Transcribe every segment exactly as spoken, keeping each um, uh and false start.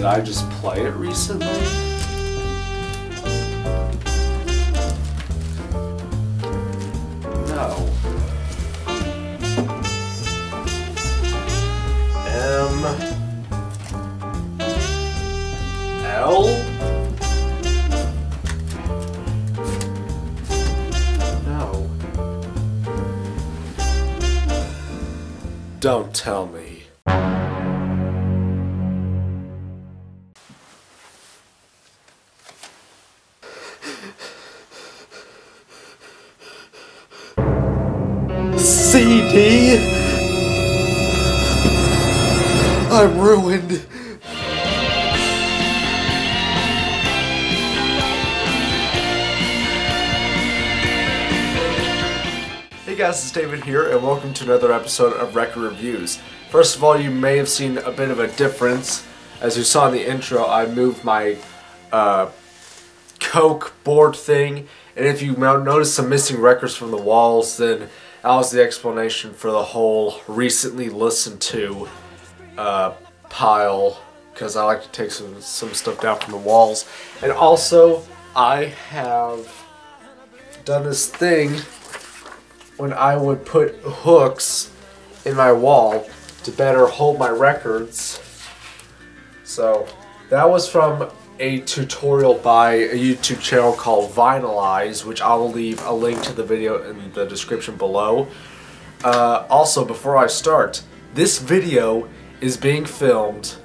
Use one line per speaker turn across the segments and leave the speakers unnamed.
Did I just play it recently? No. M L? No. Don't tell me. C D? I'm ruined. Hey guys, it's David here, and welcome to another episode of Record Reviews. First of all, you may have seen a bit of a difference. As you saw in the intro, I moved my uh, Coke board thing, and if you notice some missing records from the walls, then that was the explanation for the whole recently listened to uh, pile, because I like to take some, some stuff down from the walls. And also, I have done this thing when I would put hooks in my wall to better hold my records. So that was from a tutorial by a YouTube channel called Vinylize, which I will leave a link to the video in the description below. Uh, also, before I start, this video is being filmed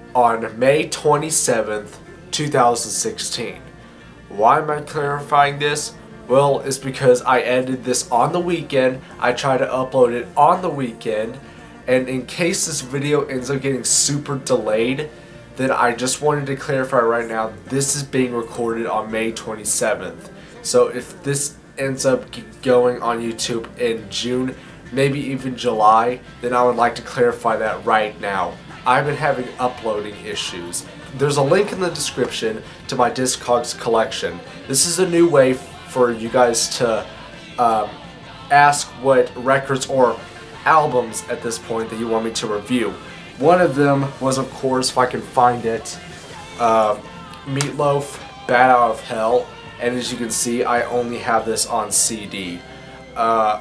on May twenty-seventh, two thousand sixteen. Why am I clarifying this? Well, it's because I edited this on the weekend. I tried to upload it on the weekend, and in case this video ends up getting super delayed, then I just wanted to clarify right now, this is being recorded on May twenty-seventh. So if this ends up going on YouTube in June, maybe even July, then I would like to clarify that right now. I've been having uploading issues. There's a link in the description to my Discogs collection. This is a new way for you guys to um, ask what records or albums at this point that you want me to review. One of them was, of course, if I can find it, uh, Meatloaf, Bat Out of Hell, and as you can see, I only have this on C D. Uh,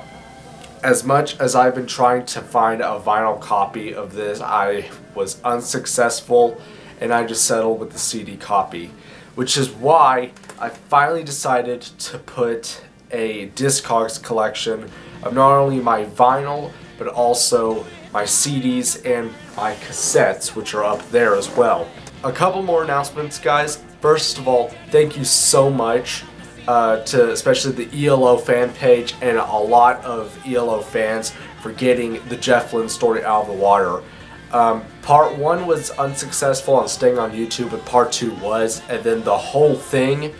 as much as I've been trying to find a vinyl copy of this, I was unsuccessful, and I just settled with the C D copy, which is why I finally decided to put a Discogs collection of not only my vinyl, but also my C Ds and my cassettes, which are up there as well. A couple more announcements, guys. First of all, thank you so much uh, to especially the E L O fan page and a lot of E L O fans for getting the Jeff Lynne story out of the water. Um, part one was unsuccessful on staying on YouTube, but part two was, and then the whole thing,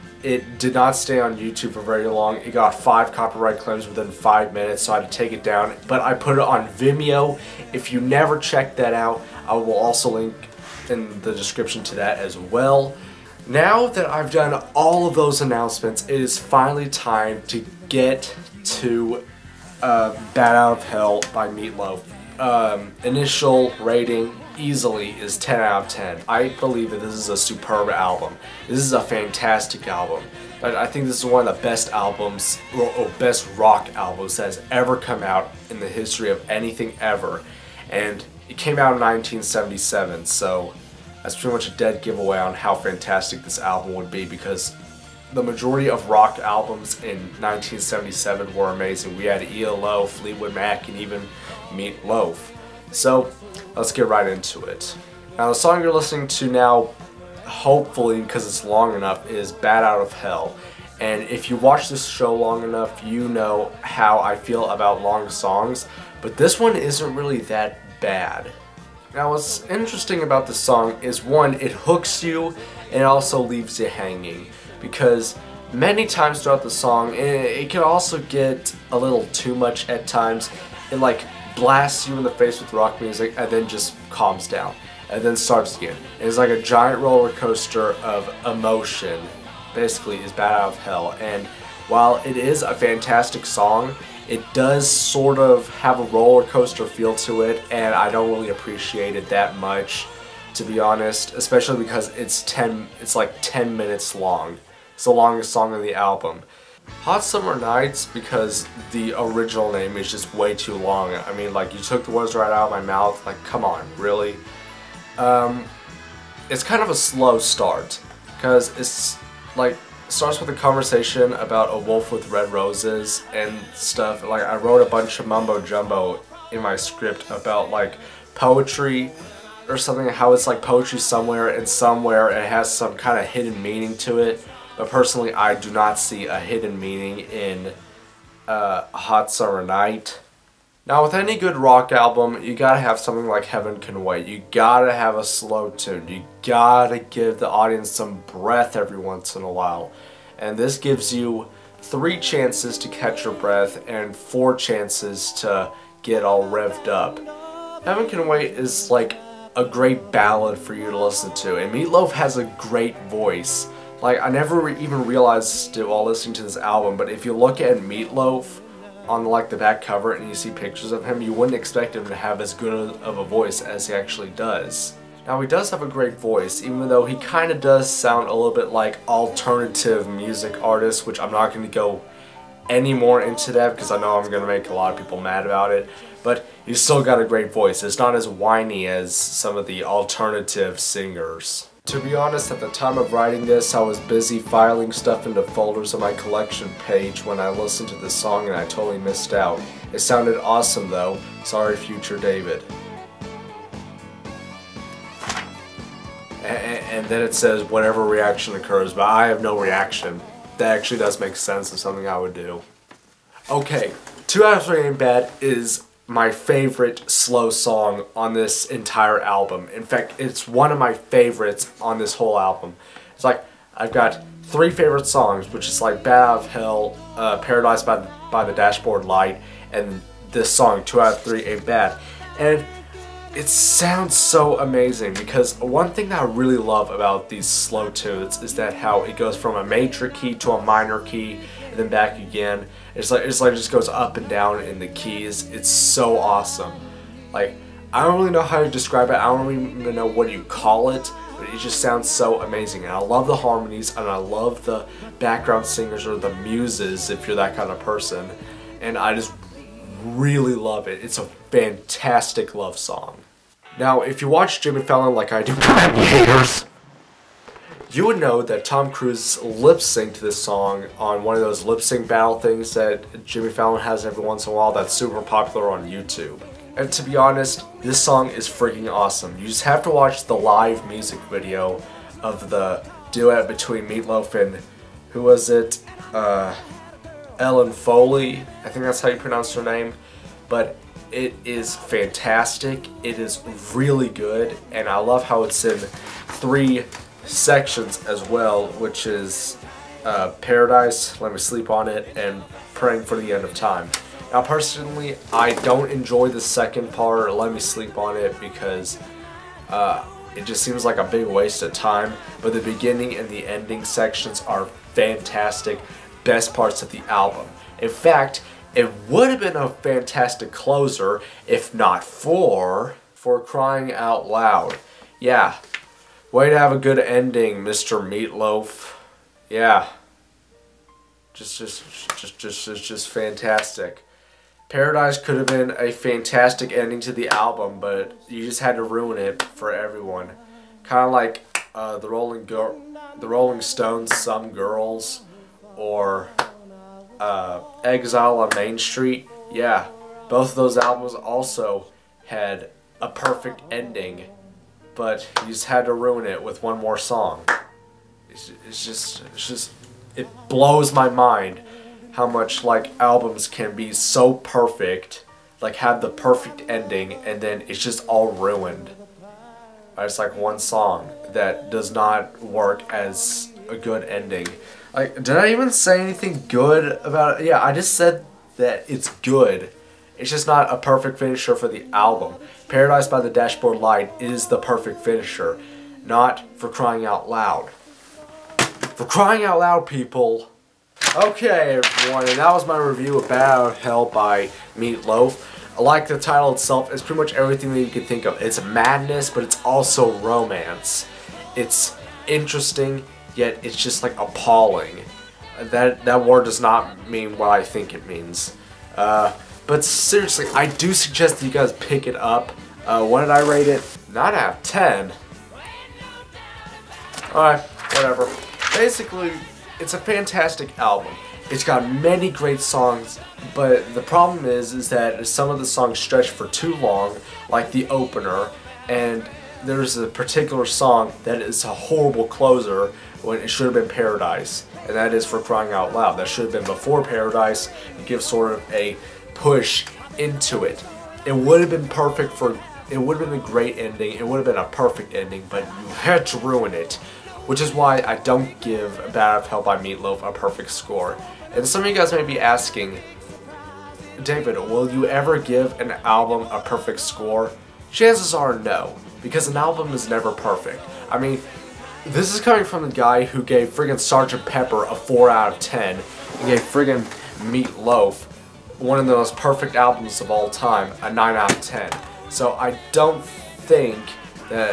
it did not stay on YouTube for very long. It got five copyright claims within five minutes, so I had to take it down. But I put it on Vimeo. If you never checked that out, I will also link in the description to that as well. Now that I've done all of those announcements, it is finally time to get to uh, Bat Out of Hell by Meatloaf. Um, initial rating easily is ten out of ten. I believe that this is a superb album. This is a fantastic album. But I think this is one of the best albums, or, or best rock albums that has ever come out in the history of anything ever. And it came out in nineteen seventy-seven, so that's pretty much a dead giveaway on how fantastic this album would be, because the majority of rock albums in nineteen seventy-seven were amazing. We had E L O, Fleetwood Mac, and even Meatloaf. So let's get right into it. Now the song you're listening to now, hopefully because it's long enough, is Bat Out of Hell. And if you watch this show long enough, you know how I feel about long songs, but this one isn't really that bad. Now what's interesting about this song is, one, it hooks you and it also leaves you hanging, because many times throughout the song, it can also get a little too much at times. It like blasts you in the face with rock music and then just calms down and then starts again. It's like a giant roller coaster of emotion, basically, is Bat Out of Hell. And while it is a fantastic song, it does sort of have a roller coaster feel to it, and I don't really appreciate it that much. to be honest, especially because it's ten, it's like ten minutes long. It's the longest song on the album. Hot Summer Nights, because the original name is just way too long. I mean, like, you took the words right out of my mouth. Like, come on, really? Um, it's kind of a slow start, because it's, like, it starts with a conversation about a wolf with red roses and stuff. Like, I wrote a bunch of mumbo-jumbo in my script about, like, poetry or something, how it's, like, poetry somewhere, and somewhere it has some kind of hidden meaning to it. But personally, I do not see a hidden meaning in uh, Hot Summer Night. Now, with any good rock album, you gotta have something like Heaven Can Wait. You gotta have a slow tune. You gotta give the audience some breath every once in a while. And this gives you three chances to catch your breath and four chances to get all revved up. Heaven Can Wait is like a great ballad for you to listen to. And Meat Loaf has a great voice. Like, I never re even realized it while listening to this album, but if you look at Meat Loaf on, like, the back cover and you see pictures of him, you wouldn't expect him to have as good of a voice as he actually does. Now, he does have a great voice, even though he kind of does sound a little bit like alternative music artists, which I'm not going to go any more into that because I know I'm going to make a lot of people mad about it, but he's still got a great voice. It's not as whiny as some of the alternative singers. To be honest, at the time of writing this, I was busy filing stuff into folders on my collection page when I listened to this song and I totally missed out. It sounded awesome though. Sorry, future David. And, and then it says whatever reaction occurs, but I have no reaction. That actually does make sense of something I would do. Okay, Two Out of Three Ain't Bad is my favorite slow song on this entire album. In fact, it's one of my favorites on this whole album. It's like, I've got three favorite songs, which is like Bat Out of Hell, uh, Paradise by the, by the Dashboard Light, and this song, Two Out of Three Ain't Bad. And it sounds so amazing because one thing that I really love about these slow tunes is that how it goes from a major key to a minor key and then back again. It's like it's like it just goes up and down in the keys. It's so awesome. Like, I don't really know how to describe it. I don't even know what you call it, but it just sounds so amazing. And I love the harmonies, and I love the background singers or the muses if you're that kind of person. And I just really love it. It's a fantastic love song. Now, if you watch Jimmy Fallon like I do, haters, you would know that Tom Cruise lip-synced this song on one of those lip-sync battle things that Jimmy Fallon has every once in a while that's super popular on YouTube. And to be honest, this song is freaking awesome. You just have to watch the live music video of the duet between Meat Loaf and, who was it, uh, Ellen Foley, I think that's how you pronounce her name, but it is fantastic, it is really good, and I love how it's in three sections as well, which is uh, Paradise, Let Me Sleep on It, and Praying for the End of Time. Now personally, I don't enjoy the second part, Let Me Sleep on It, because uh, it just seems like a big waste of time, but the beginning and the ending sections are fantastic, best parts of the album. In fact, it would have been a fantastic closer if not for, for Crying Out Loud. Yeah. Way to have a good ending, Mister Meat Loaf. Yeah. Just, just, just, just, just, just fantastic. Paradise could have been a fantastic ending to the album, but you just had to ruin it for everyone. Kind of like uh, the Rolling Girl, the Rolling Stones, Some Girls, or uh, Exile on Main Street. Yeah, both of those albums also had a perfect ending, but you just had to ruin it with one more song. It's, it's just, it's just, it blows my mind how much like albums can be so perfect, like have the perfect ending, and then it's just all ruined. It's like one song that does not work as a good ending. Like, did I even say anything good about it? Yeah, I just said that it's good. It's just not a perfect finisher for the album. Paradise by the Dashboard Light is the perfect finisher, not For Crying Out Loud. For crying out loud, people. Okay, everyone, and that was my review of Bat Out of Hell by Meat Loaf. like the title itself, it's pretty much everything that you can think of. It's madness, but it's also romance. It's interesting, yet it's just like appalling. That that word does not mean what I think it means. Uh, but seriously, I do suggest that you guys pick it up. Uh, what did I rate it? nine out of ten. Alright, whatever. Basically, it's a fantastic album. It's got many great songs, but the problem is, is that some of the songs stretch for too long, like the opener, and there's a particular song that is a horrible closer when it should have been Paradise, and that is For Crying Out Loud. That should have been before Paradise. It gives sort of a push into it. It would have been perfect for, it would have been a great ending, it would have been a perfect ending, but you had to ruin it, which is why I don't give Bad Out of Hell by Meatloaf a perfect score. And some of you guys may be asking, David, will you ever give an album a perfect score? Chances are no, because an album is never perfect. I mean, this is coming from the guy who gave friggin' Sergeant Pepper a four out of ten, and gave friggin' Meatloaf, one of the most perfect albums of all time, a nine out of ten. So I don't think that,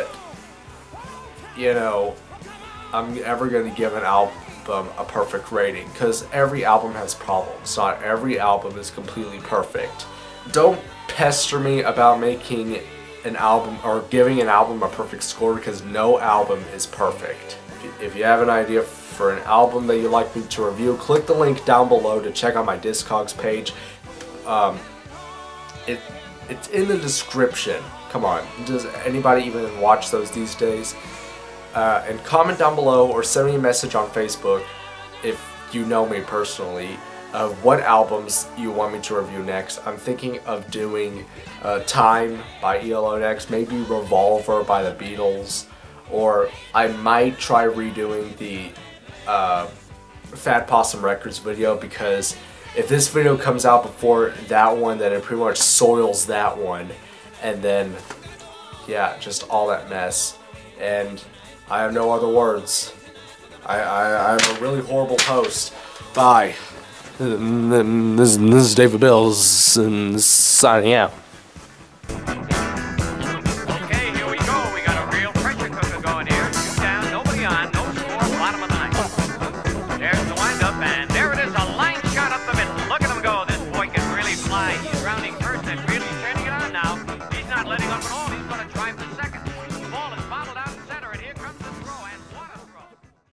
you know, I'm ever going to give an album a perfect rating, because every album has problems. Not every album is completely perfect. Don't pester me about making an album or giving an album a perfect score, because no album is perfect. If you have an idea for an album that you'd like me to review, click the link down below to check out my Discogs page. Um, it it's in the description. Come on, does anybody even watch those these days? Uh, and comment down below or send me a message on Facebook if you know me personally of what albums you want me to review next. I'm thinking of doing uh, Time by E L O X, maybe Revolver by the Beatles, or I might try redoing the uh, Fat Possum Records video, because if this video comes out before that one, then it pretty much soils that one, and then yeah, just all that mess. And I have no other words. I, I, I'm a really horrible host. Bye.
This, this is David Bills signing out.